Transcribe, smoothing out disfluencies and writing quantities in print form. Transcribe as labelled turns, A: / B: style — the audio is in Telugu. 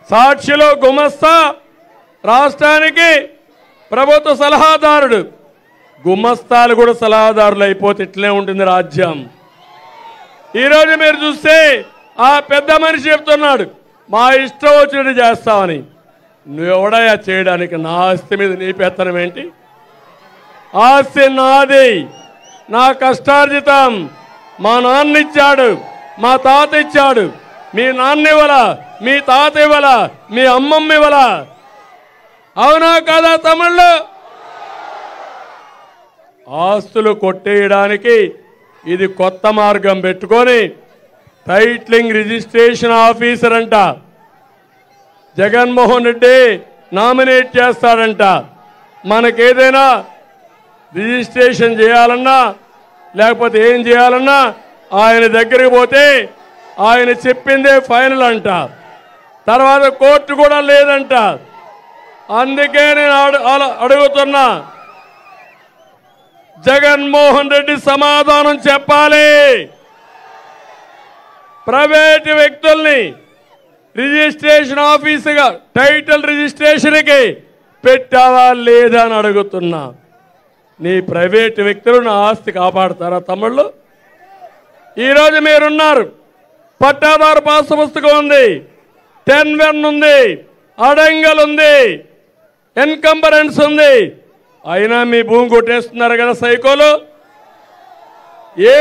A: సాక్షిలో గుమస్తా, రాష్ట్రానికి ప్రభుత్వ సలహాదారుడు. గుమస్తాలు కూడా సలహాదారులు అయిపోతే ఇట్లే ఉంటుంది రాజ్యం. ఈరోజు మీరు చూస్తే ఆ పెద్ద మనిషి చెప్తున్నాడు మా ఇష్టం వచ్చినట్టు చేస్తామని. నువ్వెవడయా చేయడానికి? నా ఆస్తి మీద నీ పెత్తనం ఏంటి? ఆస్తి నాది, నా కష్టార్జితం. మా నాన్న ఇచ్చాడు, మా తాత ఇచ్చాడు. మీ నాన్న ఇవ్వలా, మీ తాత ఇవ్వలా, మీ అమ్మమ్మ ఇవ్వలా. అవునా కాదా తమిళ్ళు? ఆస్తులు కొట్టేయడానికి ఇది కొత్త మార్గం పెట్టుకొని టైటిలింగ్ రిజిస్ట్రేషన్ ఆఫీసర్ అంట జగన్మోహన్ రెడ్డి నామినేట్ చేస్తాడంట. మనకేదైనా రిజిస్ట్రేషన్ చేయాలన్నా లేకపోతే ఏం చేయాలన్నా ఆయన దగ్గరికి పోతే ఆయన చెప్పిందే ఫైనల్ అంట. తర్వాత కోర్టు కూడా లేదంట. అందుకే నేను అడుగుతున్నా, జగన్మోహన్ రెడ్డి సమాధానం చెప్పాలి. ప్రైవేటు వ్యక్తుల్ని రిజిస్ట్రేషన్ ఆఫీసుగా టైటిల్ రిజిస్ట్రేషన్కి పెట్టావా లేదా అని అడుగుతున్నా. నీ ప్రైవేటు వ్యక్తులు నా ఆస్తి కాపాడతారా తమ్ముళ్ళు? ఈరోజు మీరున్నారు, పట్టాదారు పాస్ పుస్తకం ఉంది, 10-1 ఉంది, అడంగల్ ఉంది, ఎన్కంబరెన్స్ ఉంది. అయినా మీ భూమి కొట్టేస్తున్నారు కదా సైకోలు.